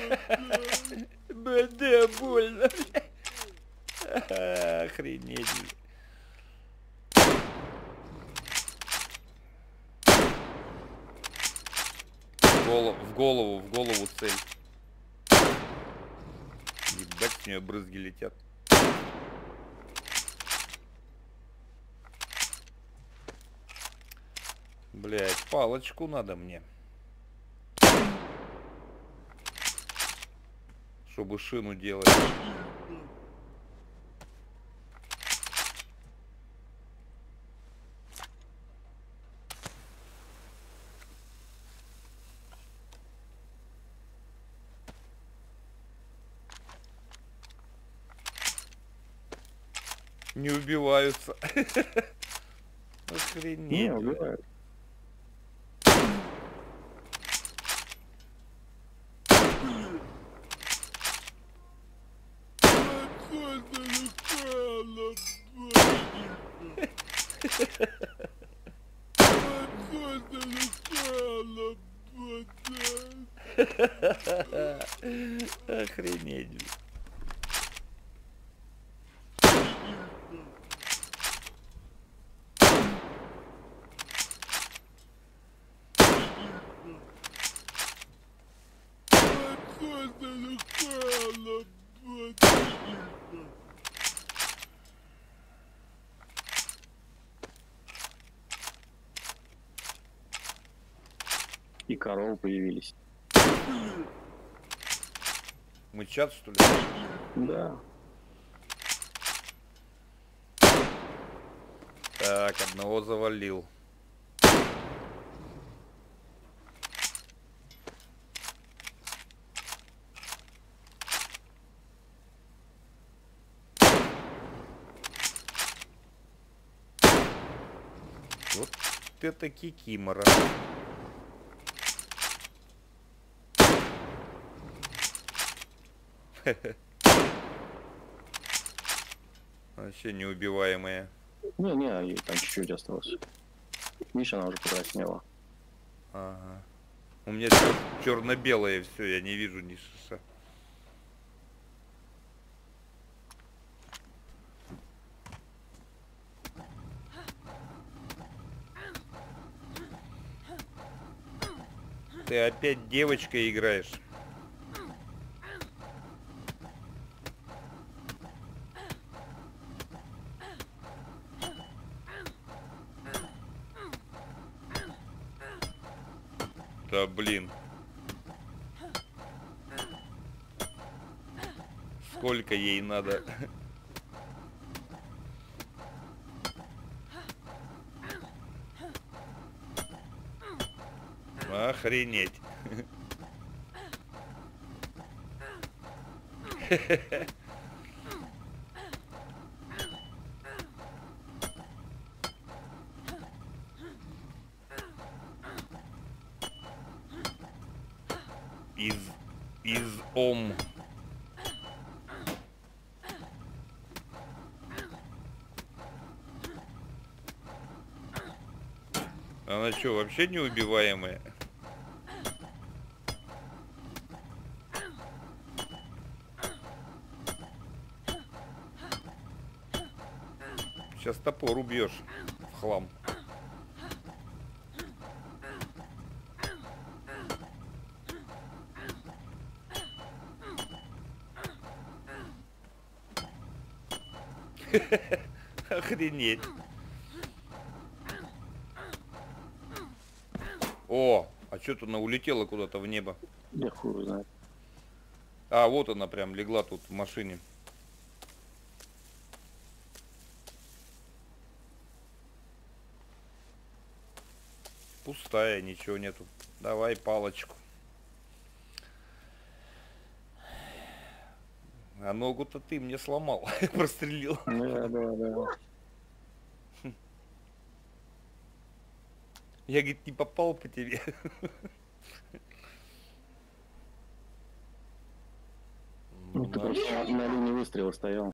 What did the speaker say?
Да, больно. Охренеть. В голову цель. Ебать, с нее брызги летят. Блять, палочку надо мне. Чтобы шину делать. Не убиваются. Охренеть. Не убивают. Охренеть. И коровы появились. Мычат, что ли? Да. Так, одного завалил. Вот это кикимора. Вообще неубиваемые. Не, ей там чуть-чуть осталось. Видишь, она уже покраснела. Ага. У меня черно-белое все, я не вижу ни шиша. Ты опять девочкой играешь? Да блин. Сколько ей надо? Охренеть. Из ом. Она что, вообще неубиваемая? Сейчас топор убьешь в хлам. Охренеть. О, а что-то она улетела куда-то в небо. Я хуй знает. А, вот она прям легла тут в машине. Пустая, ничего нету. Давай палочку. А ногу-то ты мне сломал, прострелил. Да. Я, говорит, не попал по тебе. Ну, ты просто на линии выстрела стоял.